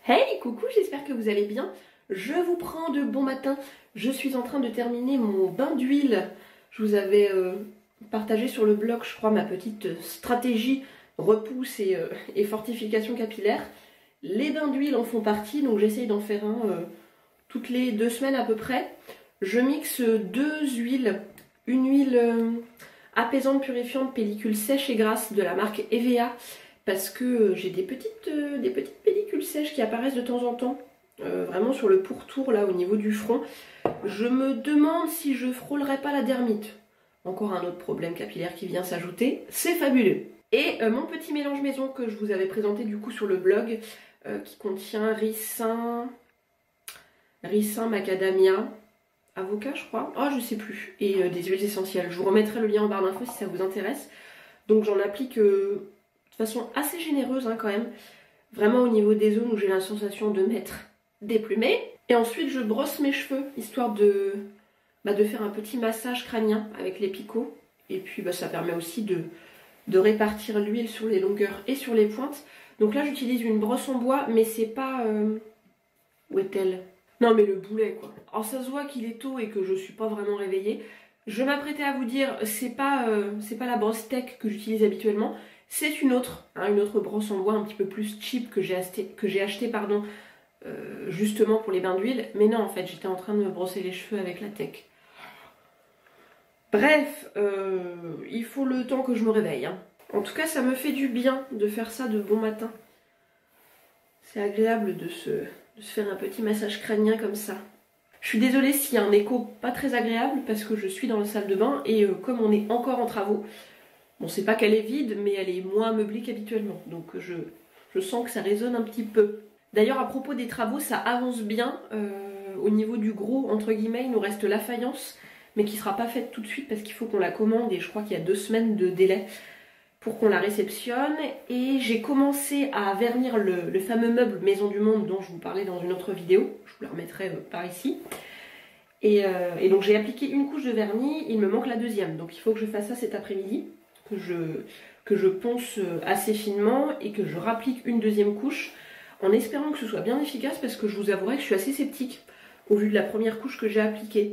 Hey, coucou, j'espère que vous allez bien. Je vous prends de bon matin. Je suis en train de terminer mon bain d'huile. Je vous avais partagé sur le blog, je crois, ma petite stratégie repousse et fortification capillaire. Les bains d'huile en font partie, donc j'essaye d'en faire un toutes les 2 semaines à peu près. Je mixe 2 huiles. Une huile apaisante, purifiante, pellicule sèche et grasse de la marque EVA. Parce que j'ai des petites pellicules sèches qui apparaissent de temps en temps, vraiment sur le pourtour là au niveau du front. Je me demande si je frôlerais pas la dermite. Encore un autre problème capillaire qui vient s'ajouter, c'est fabuleux. Et mon petit mélange maison que je vous avais présenté du coup sur le blog, qui contient ricin, macadamia, avocat je crois, oh je sais plus, et des huiles essentielles. Je vous remettrai le lien en barre d'infos si ça vous intéresse. Donc j'en applique de façon assez généreuse quand même, vraiment au niveau des zones où j'ai la sensation de m'être déplumée. Et ensuite je brosse mes cheveux, histoire de faire un petit massage crânien avec les picots. Et puis ça permet aussi de répartir l'huile sur les longueurs et sur les pointes. Donc là j'utilise une brosse en bois, mais c'est pas... Où est-elle? Non mais le boulet quoi. Alors ça se voit qu'il est tôt et que je suis pas vraiment réveillée. Je m'apprêtais à vous dire, c'est pas la brosse tech que j'utilise habituellement. C'est une autre brosse en bois un petit peu plus cheap que j'ai acheté justement pour les bains d'huile. Mais non, en fait, j'étais en train de me brosser les cheveux avec la tech. Bref, il faut le temps que je me réveille. En tout cas, ça me fait du bien de faire ça de bon matin. C'est agréable de se faire un petit massage crânien comme ça. Je suis désolée s'il y a un écho pas très agréable parce que je suis dans la salle de bain et comme on est encore en travaux, bon, c'est pas qu'elle est vide, mais elle est moins meublée qu'habituellement. Donc je sens que ça résonne un petit peu. D'ailleurs, à propos des travaux, ça avance bien. Au niveau du gros, entre guillemets, il nous reste la faïence, mais qui sera pas faite tout de suite parce qu'il faut qu'on la commande. Et je crois qu'il y a 2 semaines de délai pour qu'on la réceptionne. Et j'ai commencé à vernir le fameux meuble Maison du Monde dont je vous parlais dans une autre vidéo. Je vous la remettrai par ici. Et donc j'ai appliqué une couche de vernis, il me manque la deuxième. Donc il faut que je fasse ça cet après-midi. Que je ponce assez finement et que je rapplique une deuxième couche en espérant que ce soit bien efficace parce que je vous avouerai que je suis assez sceptique au vu de la première couche que j'ai appliquée.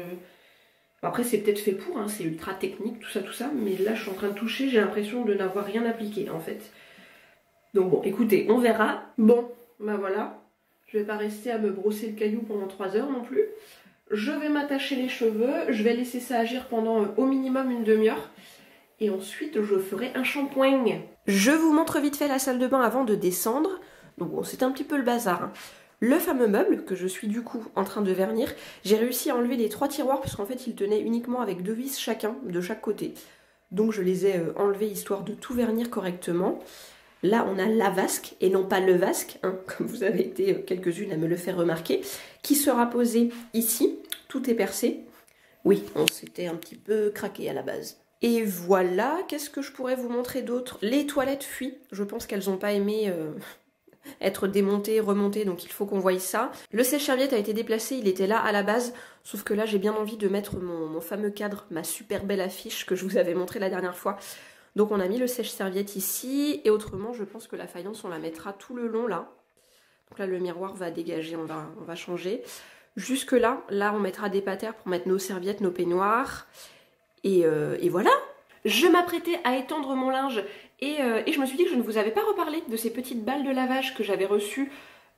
Après c'est peut-être fait pour, c'est ultra technique tout ça, mais là je suis en train de toucher, j'ai l'impression de n'avoir rien appliqué en fait. Donc bon, écoutez, on verra. Bon, voilà, je vais pas rester à me brosser le caillou pendant 3 heures non plus. Je vais m'attacher les cheveux, je vais laisser ça agir pendant au minimum une demi-heure. Et ensuite, je ferai un shampoing. Je vous montre vite fait la salle de bain avant de descendre. Donc bon, c'est un petit peu le bazar. Le fameux meuble que je suis du coup en train de vernir, j'ai réussi à enlever les 3 tiroirs parce qu'en fait, ils tenaient uniquement avec 2 vis chacun, de chaque côté. Donc je les ai enlevés histoire de tout vernir correctement. Là, on a la vasque et non pas le vasque, comme vous avez été quelques-unes à me le faire remarquer, qui sera posée ici. Tout est percé. Oui, on s'était un petit peu craqué à la base. Et voilà, qu'est-ce que je pourrais vous montrer d'autre? Les toilettes fuient, je pense qu'elles n'ont pas aimé être démontées, remontées, donc il faut qu'on voie ça. Le sèche-serviette a été déplacé, il était là à la base, sauf que là j'ai bien envie de mettre mon fameux cadre, ma super belle affiche que je vous avais montré la dernière fois. Donc on a mis le sèche-serviette ici, et autrement je pense que la faïence on la mettra tout le long là. Donc là le miroir va dégager, on va changer. Jusque là on mettra des patères pour mettre nos serviettes, nos peignoirs. Et voilà, je m'apprêtais à étendre mon linge et je me suis dit que je ne vous avais pas reparlé de ces petites balles de lavage que j'avais reçues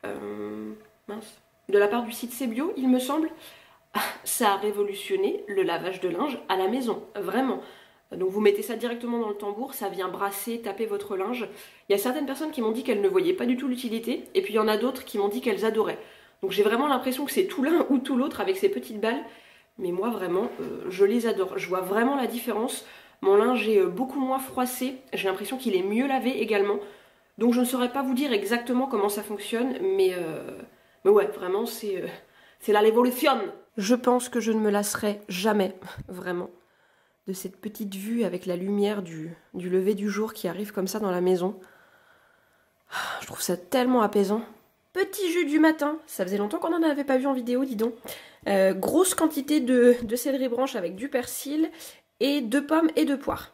de la part du site Sebio, il me semble. Ça a révolutionné le lavage de linge à la maison, vraiment. Donc vous mettez ça directement dans le tambour, ça vient brasser, taper votre linge. Il y a certaines personnes qui m'ont dit qu'elles ne voyaient pas du tout l'utilité, et puis il y en a d'autres qui m'ont dit qu'elles adoraient. Donc j'ai vraiment l'impression que c'est tout l'un ou tout l'autre avec ces petites balles. Mais moi vraiment, je les adore. Je vois vraiment la différence. Mon linge est beaucoup moins froissé. J'ai l'impression qu'il est mieux lavé également. Donc je ne saurais pas vous dire exactement comment ça fonctionne. Mais ouais, vraiment, c'est la révolution. Je pense que je ne me lasserai jamais, vraiment, de cette petite vue avec la lumière du lever du jour qui arrive comme ça dans la maison. Je trouve ça tellement apaisant. Petit jus du matin, ça faisait longtemps qu'on n'en avait pas vu en vidéo, dis donc. Grosse quantité de céleri branche avec du persil et 2 pommes et 2 poires.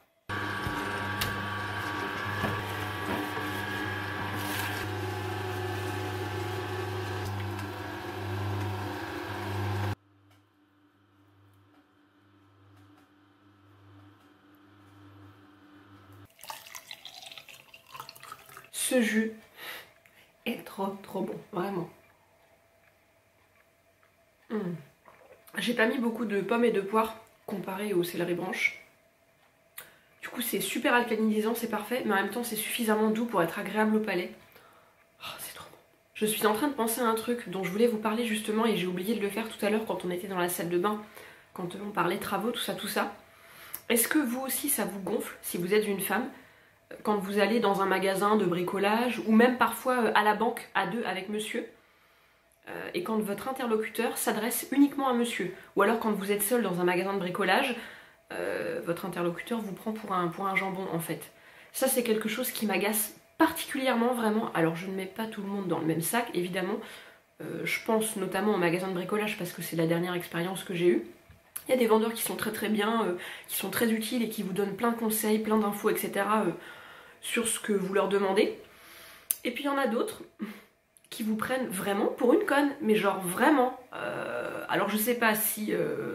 Ce jus est trop bon, vraiment. J'ai pas mis beaucoup de pommes et de poires comparé au céleri branche. Du coup c'est super alcalinisant, c'est parfait, mais en même temps c'est suffisamment doux pour être agréable au palais. Oh, c'est trop bon. Je suis en train de penser à un truc dont je voulais vous parler justement et j'ai oublié de le faire tout à l'heure quand on était dans la salle de bain, quand on parlait travaux, tout ça. Est-ce que vous aussi ça vous gonfle, si vous êtes une femme, quand vous allez dans un magasin de bricolage ou même parfois à la banque à deux avec monsieur et quand votre interlocuteur s'adresse uniquement à monsieur, ou alors quand vous êtes seul dans un magasin de bricolage, votre interlocuteur vous prend pour un jambon en fait. Ça c'est quelque chose qui m'agace particulièrement vraiment. Alors je ne mets pas tout le monde dans le même sac évidemment, je pense notamment au magasin de bricolage parce que c'est la dernière expérience que j'ai eue. Il y a des vendeurs qui sont très bien, qui sont très utiles et qui vous donnent plein de conseils, plein d'infos, etc. Sur ce que vous leur demandez. Et puis il y en a d'autres qui vous prennent vraiment pour une conne, mais genre vraiment. Alors je sais pas si...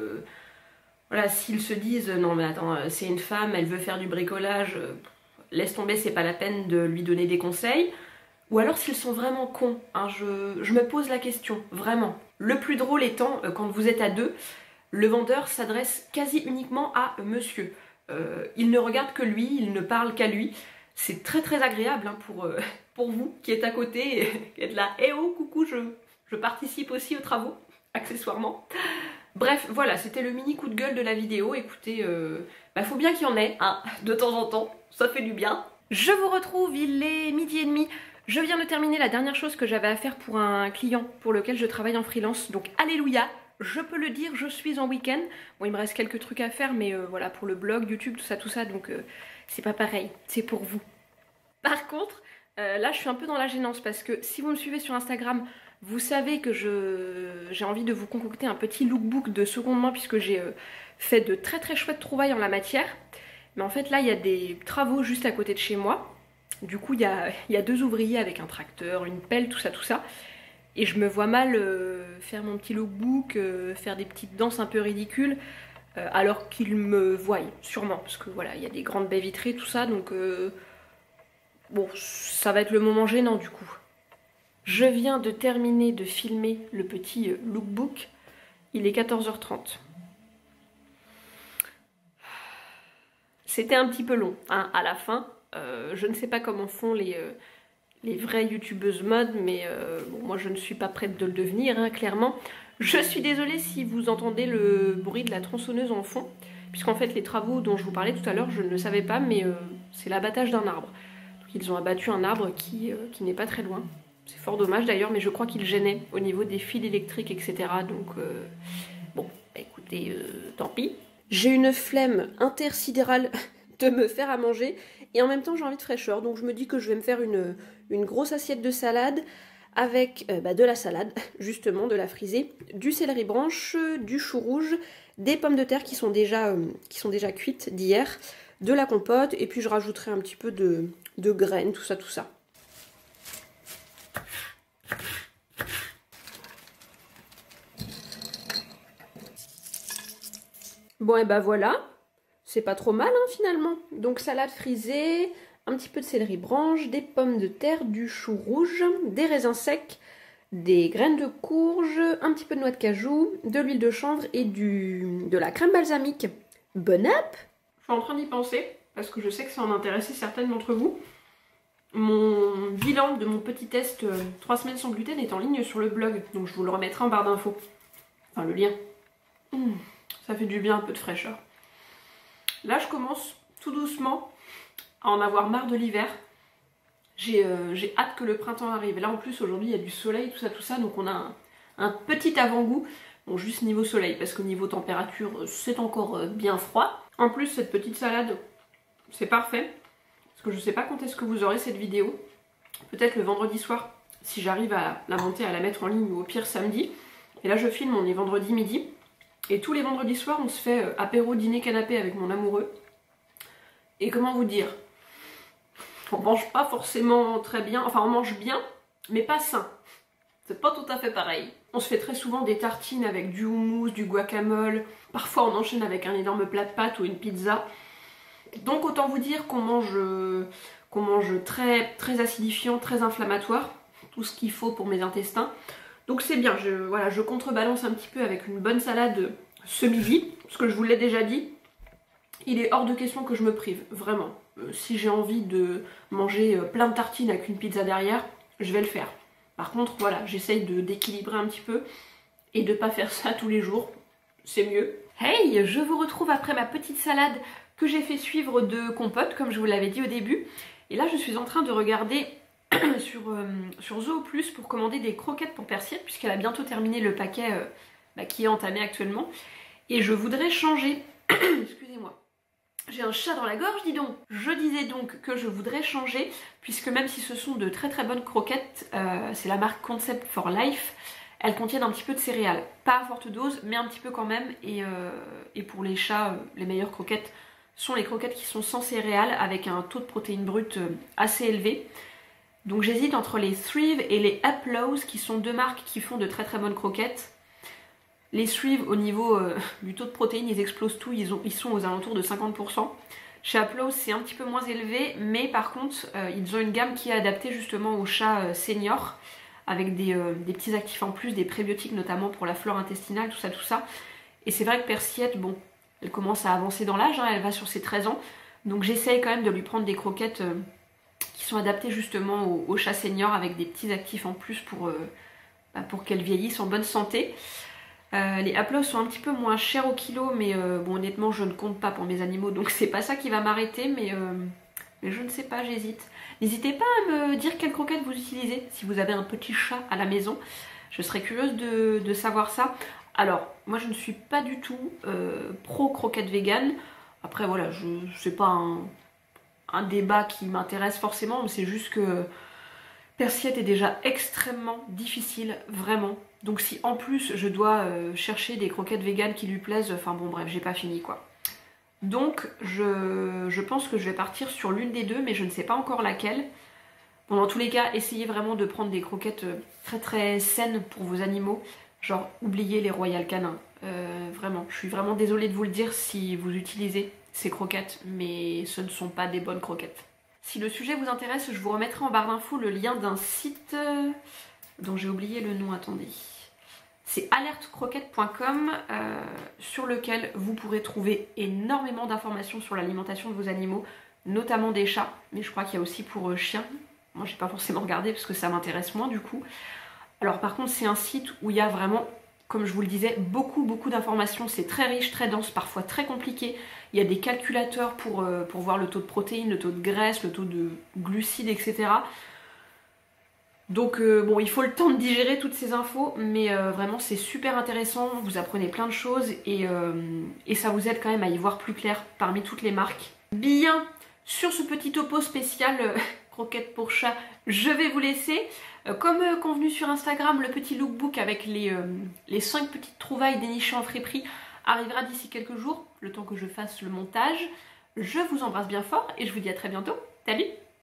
voilà, s'ils se disent non mais attends, c'est une femme, elle veut faire du bricolage, laisse tomber, c'est pas la peine de lui donner des conseils. Ou alors s'ils sont vraiment cons, hein, je me pose la question, vraiment. Le plus drôle étant, quand vous êtes à deux, le vendeur s'adresse quasi uniquement à monsieur. Il ne regarde que lui, il ne parle qu'à lui. C'est très agréable hein, pour vous qui êtes à côté, et qui êtes là, eh oh coucou, je participe aussi aux travaux, accessoirement. Bref, voilà, c'était le mini coup de gueule de la vidéo. Écoutez, faut bien qu'il y en ait, hein, de temps en temps, ça fait du bien. Je vous retrouve, il est 12h30. Je viens de terminer la dernière chose que j'avais à faire pour un client pour lequel je travaille en freelance, donc alléluia. Je peux le dire, je suis en week-end. Bon, il me reste quelques trucs à faire, mais voilà, pour le blog, YouTube, tout ça, donc c'est pas pareil, c'est pour vous. Par contre, là, je suis un peu dans la gênance, parce que si vous me suivez sur Instagram, vous savez que j'ai envie de vous concocter un petit lookbook de seconde main, puisque j'ai fait de très chouettes trouvailles en la matière. Mais en fait, là, il y a des travaux juste à côté de chez moi. Du coup, il y a deux ouvriers avec un tracteur, une pelle, tout ça. Et je me vois mal faire mon petit lookbook, faire des petites danses un peu ridicules, alors qu'ils me voient, sûrement. Parce que voilà, il y a des grandes baies vitrées, tout ça, donc bon, ça va être le moment gênant du coup. Je viens de terminer de filmer le petit lookbook, il est 14h30. C'était un petit peu long, hein, à la fin. Je ne sais pas comment font les vraies youtubeuses mode, mais bon, moi je ne suis pas prête de le devenir, hein, clairement. Je suis désolée si vous entendez le bruit de la tronçonneuse en fond, puisqu'en fait les travaux dont je vous parlais tout à l'heure, je ne le savais pas, mais c'est l'abattage d'un arbre. Donc, ils ont abattu un arbre qui n'est pas très loin. C'est fort dommage d'ailleurs, mais je crois qu'il gênait au niveau des fils électriques, etc. Donc bon, écoutez, tant pis. J'ai une flemme intersidérale de me faire à manger et en même temps j'ai envie de fraîcheur, donc je me dis que je vais me faire une grosse assiette de salade avec de la salade, justement de la frisée, du céleri branche, du chou rouge, des pommes de terre qui sont déjà cuites d'hier, de la compote et puis je rajouterai un petit peu de graines, tout ça. Bon et bah voilà, c'est pas trop mal hein, finalement. Donc salade frisée, un petit peu de céleri branche, des pommes de terre, du chou rouge, des raisins secs, des graines de courge, un petit peu de noix de cajou, de l'huile de chanvre et de la crème balsamique. Bon app! Je suis en train d'y penser, parce que je sais que ça en intéressait certaines d'entre vous. Mon bilan de mon petit test 3 semaines sans gluten est en ligne sur le blog, donc je vous le remettrai en barre d'infos. Enfin le lien. Ça fait du bien, un peu de fraîcheur. Là, je commence tout doucement à en avoir marre de l'hiver. J'ai hâte que le printemps arrive. Là, en plus, aujourd'hui, il y a du soleil, tout ça. Donc, on a un petit avant-goût. Bon, juste niveau soleil, parce qu'au niveau température, c'est encore bien froid. En plus, cette petite salade, c'est parfait. Parce que je sais pas quand est-ce que vous aurez cette vidéo. Peut-être le vendredi soir, si j'arrive à la monter, à la mettre en ligne, ou au pire samedi. Et là, je filme, on est vendredi midi. Et tous les vendredis soirs, on se fait apéro, dîner, canapé avec mon amoureux. Et comment vous dire, on mange pas forcément très bien, enfin on mange bien, mais pas sain. C'est pas tout à fait pareil. On se fait très souvent des tartines avec du houmous, du guacamole. Parfois on enchaîne avec un énorme plat de pâtes ou une pizza. Donc autant vous dire qu'on mange qu'on mange très acidifiant, très inflammatoire, tout ce qu'il faut pour mes intestins. Donc c'est bien, voilà, je contrebalance un petit peu avec une bonne salade ce midi, parce que je vous l'ai déjà dit, il est hors de question que je me prive, vraiment. Si j'ai envie de manger plein de tartines avec une pizza derrière, je vais le faire. Par contre, voilà, j'essaye d'équilibrer un petit peu et de pas faire ça tous les jours, c'est mieux. Hey, je vous retrouve après ma petite salade que j'ai fait suivre de compote, comme je vous l'avais dit au début. Et là, je suis en train de regarder sur Zoo Plus pour commander des croquettes pour Persiette, puisqu'elle a bientôt terminé le paquet qui est entamé actuellement. Et je voudrais changer, excusez-moi, j'ai un chat dans la gorge, dis donc. Je disais donc que je voudrais changer, puisque même si ce sont de très bonnes croquettes, c'est la marque Concept for Life, elles contiennent un petit peu de céréales. Pas à forte dose, mais un petit peu quand même. Et pour les chats, les meilleures croquettes sont les croquettes qui sont sans céréales, avec un taux de protéines brutes assez élevé. Donc j'hésite entre les Thrive et les Uplows, qui sont deux marques qui font de très bonnes croquettes. Les Thrive, au niveau du taux de protéines, ils explosent tout, ils sont aux alentours de 50%. Chez Uplows, c'est un petit peu moins élevé, mais par contre, ils ont une gamme qui est adaptée justement aux chats seniors, avec des petits actifs en plus, des prébiotiques notamment pour la flore intestinale, tout ça. Et c'est vrai que Persiette, bon, elle commence à avancer dans l'âge, hein, elle va sur ses 13 ans, donc j'essaye quand même de lui prendre des croquettes qui sont adaptées justement aux chats seniors, avec des petits actifs en plus pour qu'elles vieillissent en bonne santé. Les Uplows sont un petit peu moins chers au kilo, mais bon, honnêtement je ne compte pas pour mes animaux, donc c'est pas ça qui va m'arrêter, mais je ne sais pas, j'hésite. N'hésitez pas à me dire quelles croquettes vous utilisez, si vous avez un petit chat à la maison, je serais curieuse de savoir ça. Alors, moi je ne suis pas du tout pro croquettes vegan, après voilà, c'est pas un débat qui m'intéresse forcément, mais c'est juste que Persiette est déjà extrêmement difficile, vraiment. Donc si en plus je dois chercher des croquettes véganes qui lui plaisent, enfin bon bref, j'ai pas fini quoi. Donc je pense que je vais partir sur l'une des deux, mais je ne sais pas encore laquelle. Bon, dans tous les cas, essayez vraiment de prendre des croquettes très saines pour vos animaux. Genre, oubliez les Royal Canin. Vraiment, je suis vraiment désolée de vous le dire si vous utilisez ces croquettes, mais ce ne sont pas des bonnes croquettes. Si le sujet vous intéresse, je vous remettrai en barre d'infos le lien d'un site dont j'ai oublié le nom, attendez. C'est alertecroquette.com sur lequel vous pourrez trouver énormément d'informations sur l'alimentation de vos animaux, notamment des chats, mais je crois qu'il y a aussi pour chiens. Moi j'ai pas forcément regardé parce que ça m'intéresse moins du coup. Alors par contre c'est un site où il y a vraiment, comme je vous le disais, beaucoup d'informations, c'est très riche, très dense, parfois très compliqué. Il y a des calculateurs pour voir le taux de protéines, le taux de graisse, le taux de glucides, etc. Donc bon, il faut le temps de digérer toutes ces infos, mais vraiment c'est super intéressant, vous apprenez plein de choses et ça vous aide quand même à y voir plus clair parmi toutes les marques. Bien, sur ce petit topo spécial croquettes pour chat, je vais vous laisser. Comme convenu sur Instagram, le petit lookbook avec les 5 petites trouvailles dénichées en friperie arrivera d'ici quelques jours, le temps que je fasse le montage. Je vous embrasse bien fort et je vous dis à très bientôt. Salut!